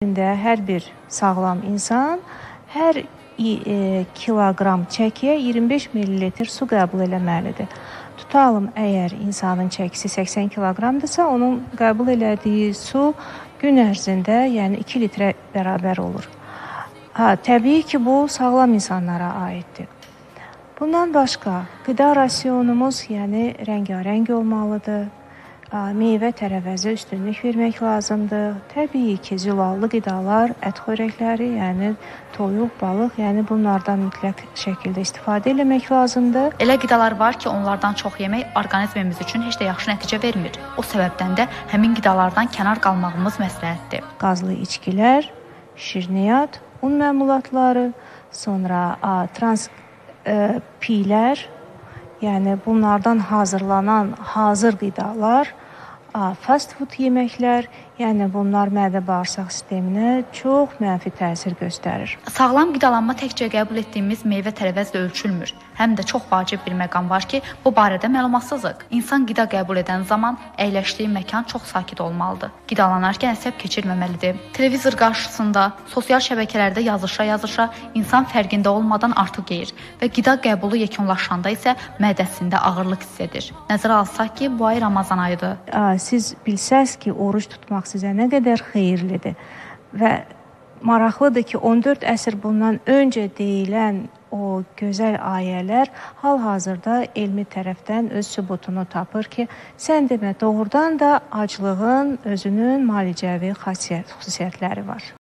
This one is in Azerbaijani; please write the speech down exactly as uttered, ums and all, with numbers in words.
Hər bir sağlam insan hər e, kiloqram çəkiyə iyirmi beş millilitr su qəbul eləməlidir. Tutalım, əgər insanın çəkisi səksən kiloqramdırsa, onun qəbul elədiyi su gün ərzində yəni iki litrə bərabər olur. Ha, təbii ki, bu sağlam insanlara aiddir. Bundan başqa, qida rasionumuz yəni rəngarəng olmalıdır. Meyvə tərəvəzə üstünlük vermək lazımdır. Təbii ki, zülallı qidalar, ət xörəkləri, yəni toyuq, balıq, yəni bunlardan mütləq şəkildə istifadə etmək lazımdır. Elə qidalar var ki, onlardan çox yemək orqanizmimiz üçün heç də yaxşı nəticə vermir. O səbəbdən də həmin qidalardan kənar qalmağımız məsləhətdir. Qazlı içkilər, şirniyyat, un məmulatları, sonra a, trans e, piylər, yəni bunlardan hazırlanan hazır qidalar, fast food yeməklər, yəni bunlar mədə-bağırsaq sisteminə çox mənfi təsir göstərir. Sağlam qidalanma təkcə qəbul etdiyimiz meyvə tərəvəzlə ölçülmür. Həm də çox vacib bir məqam var ki, bu barədə məlumatsızıq. İnsan qida qəbul edən zaman əyləşdiyi məkan çox sakit olmalıdır. Qidalanarkən əsəb keçirməməlidir. Televizor qarşısında, sosial şəbəkələrdə yazışa-yazışa insan fərqində olmadan artıq yeyir və qida qəbulu yekunlaşanda isə mədəsində ağırlıq hiss edir. Nəzərə alsaq ki, bu ay Ramazan ayıdır. Siz bilsəz ki, oruç tutmaq sizə nə qədər xeyirlidir və maraqlıdır ki, on dörd əsr bundan öncə deyilən o gözəl ayələr hal-hazırda elmi tərəfdən öz sübutunu tapır ki, sən demə doğrudan da aclığın özünün müalicəvi xüsusiyyətləri var.